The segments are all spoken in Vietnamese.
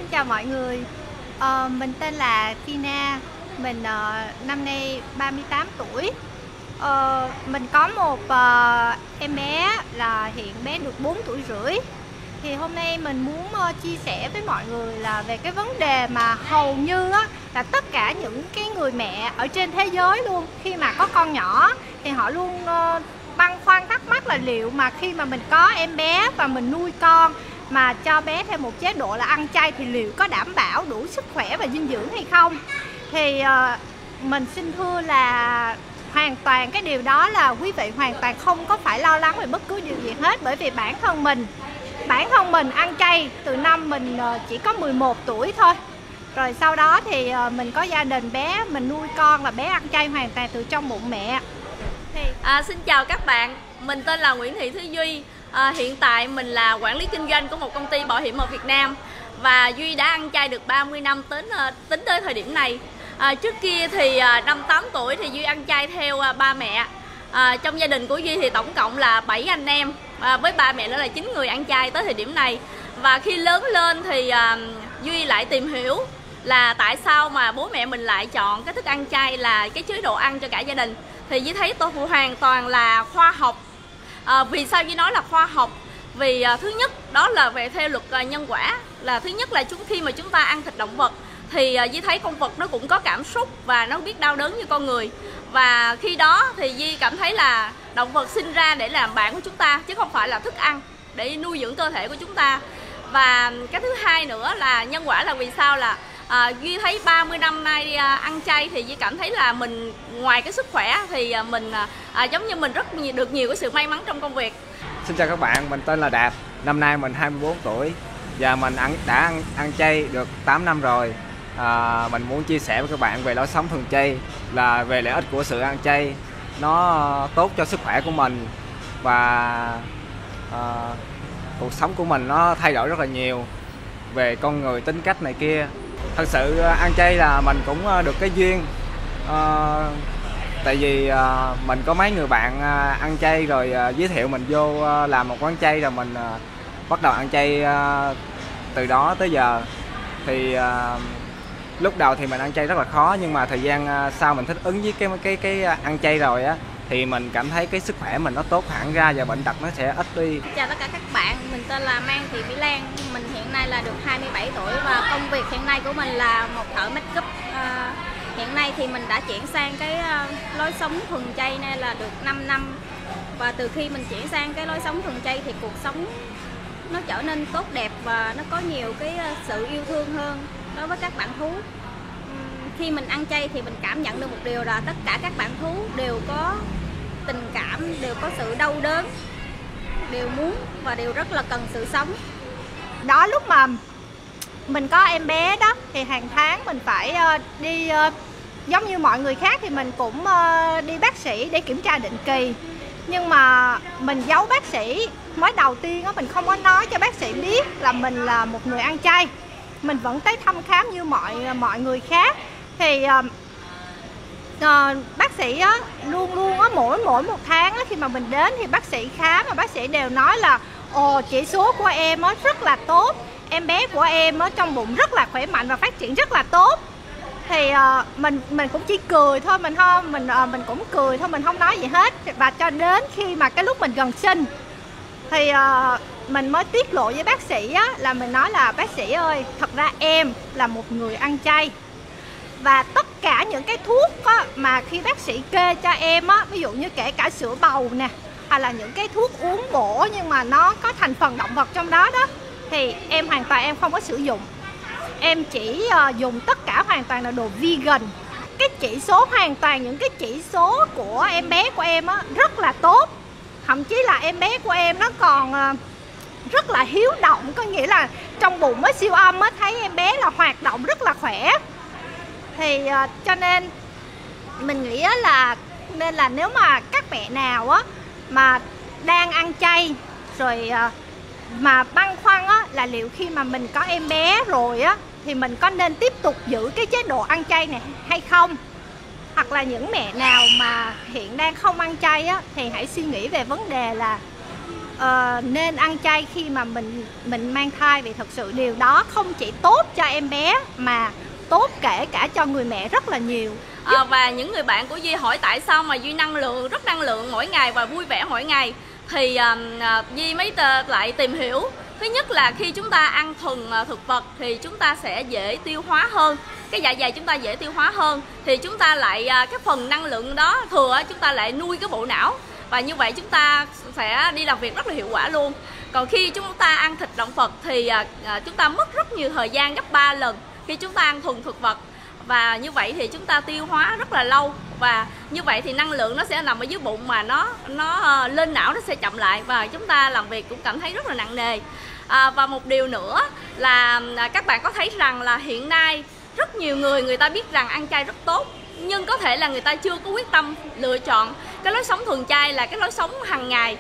Xin chào mọi người. Mình tên là Tina. Mình năm nay 38 tuổi. Mình có một em bé là hiện bé được 4 tuổi rưỡi. Thì hôm nay mình muốn chia sẻ với mọi người là về cái vấn đề mà hầu như là tất cả những cái người mẹ ở trên thế giới luôn, khi mà có con nhỏ thì họ luôn băn khoăn thắc mắc là liệu mà khi mà mình có em bé và mình nuôi con mà cho bé theo một chế độ là ăn chay thì liệu có đảm bảo đủ sức khỏe và dinh dưỡng hay không. Thì mình xin thưa là hoàn toàn cái điều đó là quý vị hoàn toàn không có phải lo lắng về bất cứ điều gì hết. Bởi vì bản thân mình ăn chay từ năm mình chỉ có 11 tuổi thôi. Rồi sau đó thì mình có gia đình, bé mình nuôi con là bé ăn chay hoàn toàn từ trong bụng mẹ. Xin chào các bạn, mình tên là Nguyễn Thị Thúy Duy. Hiện tại mình là quản lý kinh doanh của một công ty bảo hiểm ở Việt Nam. Và Duy đã ăn chay được 30 năm tính tới thời điểm này. Trước kia thì năm 8 tuổi thì Duy ăn chay theo ba mẹ. Trong gia đình của Duy thì tổng cộng là 7 anh em, với ba mẹ nữa là 9 người ăn chay tới thời điểm này. Và khi lớn lên thì Duy lại tìm hiểu là tại sao mà bố mẹ mình lại chọn cái thức ăn chay là cái chế độ ăn cho cả gia đình. Thì Duy thấy tôi hoàn toàn là khoa học. Vì sao Duy nói là khoa học? Vì thứ nhất đó là về theo luật nhân quả, là thứ nhất là khi mà chúng ta ăn thịt động vật thì Duy thấy con vật nó cũng có cảm xúc và nó biết đau đớn như con người. Và khi đó thì Duy cảm thấy là động vật sinh ra để làm bạn của chúng ta chứ không phải là thức ăn để nuôi dưỡng cơ thể của chúng ta. Và cái thứ hai nữa là nhân quả, là vì sao là Duy thấy 30 năm nay ăn chay thì Duy cảm thấy là mình ngoài cái sức khỏe thì mình giống như mình được nhiều cái sự may mắn trong công việc. Xin chào các bạn, mình tên là Đạt, năm nay mình 24 tuổi và mình đã ăn chay được 8 năm rồi. Mình muốn chia sẻ với các bạn về lối sống thuần chay, là về lợi ích của sự ăn chay. Nó tốt cho sức khỏe của mình và cuộc sống của mình nó thay đổi rất là nhiều về con người, tính cách này kia. Thật sự ăn chay là mình cũng được cái duyên, tại vì mình có mấy người bạn ăn chay rồi giới thiệu mình vô làm một quán chay, rồi mình bắt đầu ăn chay từ đó tới giờ. Thì lúc đầu thì mình ăn chay rất là khó, nhưng mà thời gian sau mình thích ứng với cái ăn chay rồi á, thì mình cảm thấy cái sức khỏe mình nó tốt hẳn ra và bệnh tật nó sẽ ít đi. Chào tất cả các bạn, mình tên là Mang Thị Mỹ Lan. Mình hiện nay là được 27 tuổi và công việc hiện nay của mình là một thợ make up. Hiện nay thì mình đã chuyển sang cái lối sống thuần chay này là được 5 năm. Và từ khi mình chuyển sang cái lối sống thuần chay thì cuộc sống nó trở nên tốt đẹp và nó có nhiều cái sự yêu thương hơn đối với các bạn thú. Khi mình ăn chay thì mình cảm nhận được một điều là tất cả các bạn thú đều có tình cảm, đều có sự đau đớn, đều muốn và đều rất là cần sự sống. Đó, lúc mà mình có em bé đó thì hàng tháng mình phải đi giống như mọi người khác thì mình cũng đi bác sĩ để kiểm tra định kỳ. Nhưng mà mình giấu bác sĩ. Mới đầu tiên mình không có nói cho bác sĩ biết là mình là một người ăn chay. Mình vẫn tới thăm khám như mọi người khác. Thì bác sĩ luôn mỗi một tháng khi mà mình đến thì bác sĩ khám và bác sĩ đều nói là chỉ số của em rất là tốt, em bé của em trong bụng rất là khỏe mạnh và phát triển rất là tốt. Thì mình cũng chỉ cười thôi, mình cũng cười thôi, mình không nói gì hết. Và cho đến khi mà cái lúc mình gần sinh thì mình mới tiết lộ với bác sĩ là mình nói là bác sĩ ơi, thật ra em là một người ăn chay. Và tất cả những cái thuốc mà khi bác sĩ kê cho em ví dụ như kể cả sữa bầu nè, hay là những cái thuốc uống bổ nhưng mà nó có thành phần động vật trong đó thì em hoàn toàn em không có sử dụng. Em chỉ dùng tất cả hoàn toàn là đồ vegan. Cái chỉ số hoàn toàn, những cái chỉ số của em bé của em rất là tốt. Thậm chí là em bé của em nó còn rất là hiếu động, có nghĩa là trong bụng siêu âm thấy em bé là hoạt động rất là khỏe. Thì cho nên mình nghĩ là nếu mà các mẹ nào mà đang ăn chay rồi mà băn khoăn là liệu khi mà mình có em bé rồi thì mình có nên tiếp tục giữ cái chế độ ăn chay này hay không. Hoặc là những mẹ nào mà hiện đang không ăn chay thì hãy suy nghĩ về vấn đề là nên ăn chay khi mà mình mang thai, vì thật sự điều đó không chỉ tốt cho em bé mà tốt kể cả cho người mẹ rất là nhiều. Và những người bạn của Duy hỏi tại sao mà Duy rất năng lượng mỗi ngày và vui vẻ mỗi ngày, thì Duy mới lại tìm hiểu. Thứ nhất là khi chúng ta ăn thuần thực vật thì chúng ta sẽ dễ tiêu hóa hơn, cái dạ dày chúng ta dễ tiêu hóa hơn, thì chúng ta lại cái phần năng lượng đó thừa chúng ta lại nuôi cái bộ não, và như vậy chúng ta sẽ đi làm việc rất là hiệu quả luôn. Còn khi chúng ta ăn thịt động vật thì chúng ta mất rất nhiều thời gian, gấp 3 lần khi chúng ta ăn thuần thực vật, và như vậy thì chúng ta tiêu hóa rất là lâu, và như vậy thì năng lượng nó sẽ nằm ở dưới bụng mà nó lên não nó sẽ chậm lại, và chúng ta làm việc cũng cảm thấy rất là nặng nề. Và một điều nữa là các bạn có thấy rằng là hiện nay rất nhiều người ta biết rằng ăn chay rất tốt, nhưng có thể là người ta chưa có quyết tâm lựa chọn cái lối sống thuần chay là cái lối sống hàng ngày.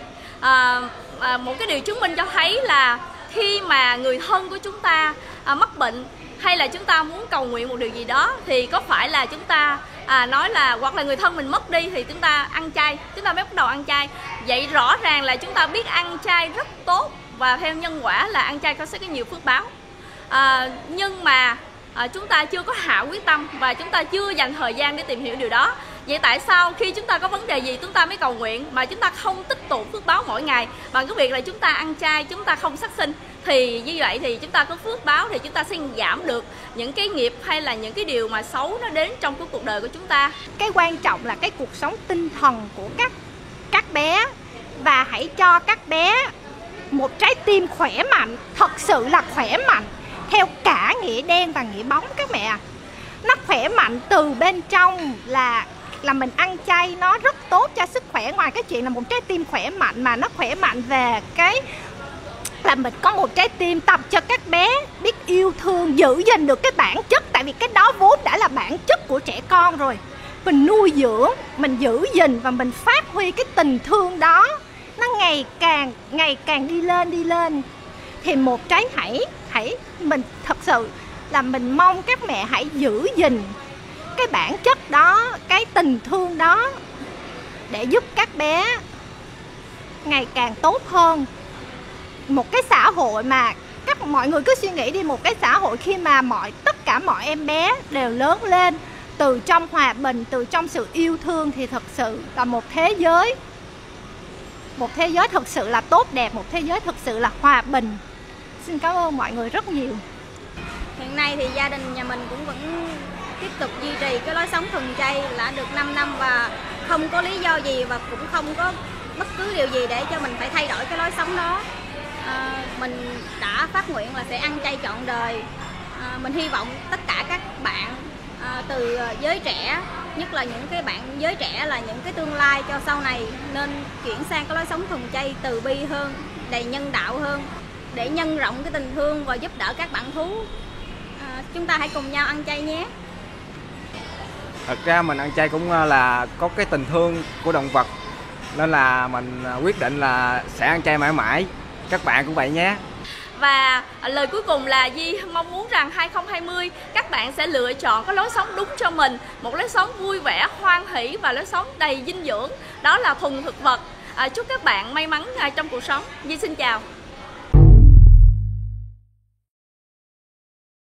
Một cái điều chứng minh cho thấy là khi mà người thân của chúng ta mắc bệnh, hay là chúng ta muốn cầu nguyện một điều gì đó, thì có phải là chúng ta nói là hoặc là người thân mình mất đi thì chúng ta ăn chay, chúng ta mới bắt đầu ăn chay. Vậy rõ ràng là chúng ta biết ăn chay rất tốt, và theo nhân quả là ăn chay sẽ có nhiều phước báo. Nhưng mà chúng ta chưa có hạ quyết tâm và chúng ta chưa dành thời gian để tìm hiểu điều đó. Vậy tại sao khi chúng ta có vấn đề gì chúng ta mới cầu nguyện, mà chúng ta không tích tụ phước báo mỗi ngày bằng cái việc là chúng ta ăn chay, chúng ta không sát sinh? Thì như vậy thì chúng ta có phước báo thì chúng ta sẽ giảm được những cái nghiệp hay là những cái điều mà xấu nó đến trong cái cuộc đời của chúng ta. Cái quan trọng là cái cuộc sống tinh thần của các bé, và hãy cho các bé một trái tim khỏe mạnh, thật sự là khỏe mạnh theo cả nghĩa đen và nghĩa bóng các mẹ. Nó khỏe mạnh từ bên trong là mình ăn chay nó rất tốt cho sức khỏe. Ngoài cái chuyện là một trái tim khỏe mạnh mà nó khỏe mạnh về cái là mình có một trái tim tập cho các bé biết yêu thương, giữ gìn được cái bản chất. Tại vì cái đó vốn đã là bản chất của trẻ con rồi. Mình nuôi dưỡng, mình giữ gìn và mình phát huy cái tình thương đó, nó ngày càng đi lên. Thì một trái hãy mình thật sự là mình mong các mẹ hãy giữ gìn cái bản chất đó, cái tình thương đó, để giúp các bé ngày càng tốt hơn. Một cái xã hội mà mọi người cứ suy nghĩ đi, một cái xã hội khi mà tất cả mọi em bé đều lớn lên từ trong hòa bình, từ trong sự yêu thương, thì thật sự là một thế giới thật sự là tốt đẹp, một thế giới thật sự là hòa bình. Xin cảm ơn mọi người rất nhiều. Hiện nay thì gia đình nhà mình cũng vẫn tiếp tục duy trì cái lối sống thuần chay đã được 5 năm, và không có lý do gì và cũng không có bất cứ điều gì để cho mình phải thay đổi cái lối sống đó. Mình đã phát nguyện là sẽ ăn chay trọn đời. Mình hy vọng tất cả các bạn từ giới trẻ, nhất là những cái bạn giới trẻ là những cái tương lai cho sau này, nên chuyển sang cái lối sống thuần chay từ bi hơn, đầy nhân đạo hơn, để nhân rộng cái tình thương và giúp đỡ các bạn thú. Chúng ta hãy cùng nhau ăn chay nhé. Thật ra mình ăn chay cũng là có cái tình thương của động vật, nên là mình quyết định là sẽ ăn chay mãi mãi. Các bạn cũng vậy nhé. Và lời cuối cùng là Duy mong muốn rằng 2020 các bạn sẽ lựa chọn cái lối sống đúng cho mình, một lối sống vui vẻ, hoan hỷ và lối sống đầy dinh dưỡng, đó là thuần thực vật. Chúc các bạn may mắn trong cuộc sống. Duy xin chào.